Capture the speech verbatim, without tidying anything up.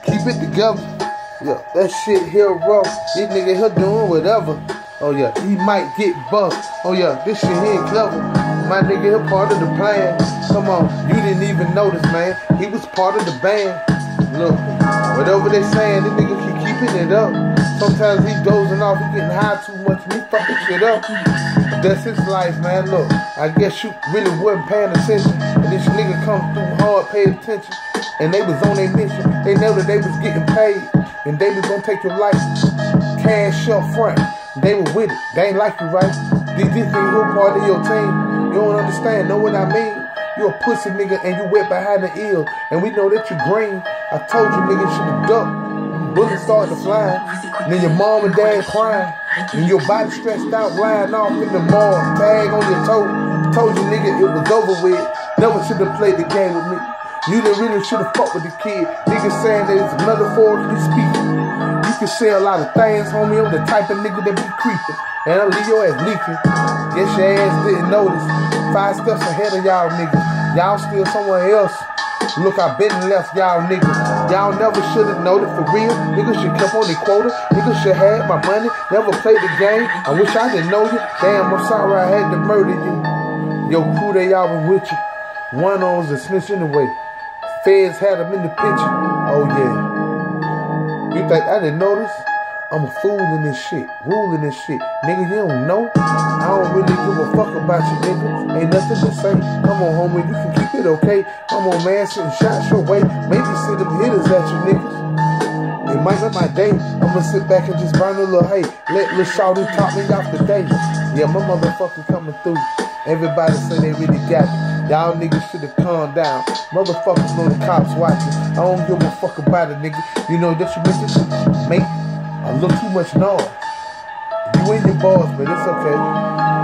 keep it together. Yeah, that shit here rough. This nigga here doing whatever. Oh yeah, he might get buffed. Oh yeah, this shit here ain't clever. My nigga here part of the plan. Come on, you didn't even notice, man. He was part of the band. Look, whatever they saying, this nigga keep keeping it up. Sometimes he dozing off, he getting high too much, and he fucking shit up. But that's his life, man. Look, I guess you really wasn't paying attention. And this nigga come through hard, paid attention. And they was on their mission. They know that they was getting paid. And they was gonna take your life. Cash up front. They were with it. They ain't like you, right? This nigga who part of your team. You don't understand, know what I mean? You a pussy nigga and you wet behind the ear. And we know that you green. I told you nigga you should've ducked. Bullets started to fly. And then your mom and dad crying. And your body stretched out, lying off in the mall. Tag on your toe. Told you nigga it was over with. Never should've played the game with me. You didn't really should've fucked with the kid. Niggas saying that it's metaphorically speaking. You can say a lot of things, homie. I'm the type of nigga that be creeping. And I'll leave your ass leaking. Guess your ass didn't notice. Five steps ahead of y'all niggas. Y'all still somewhere else. Look, I been and left y'all niggas. Y'all never should've noticed for real. Niggas should kept on their quota. Niggas should have my money. Never played the game. I wish I didn't know you. Damn, I'm sorry I had to murder you. Yo, crew, they all been with you. One on was a snitch anyway. Feds had him in the picture. Oh yeah. You think I didn't notice? I'm a fool in this shit, ruling this shit. Nigga, you don't know? I don't really give a fuck about you niggas. Ain't nothing to say. Come on, homie, you can keep it okay. Come on, man, sitting shots your way. Maybe send them hitters at you niggas. It might not my day. I'ma sit back and just burn a little hay. Let Lil Shawty top me off the day. Yeah, my motherfucker coming through. Everybody say they really got it. Y'all niggas should've calmed down. Motherfuckers know the cops watching. I don't give a fuck about it, nigga. You know that you make it, make a little too much noise. You in your balls, but it's okay.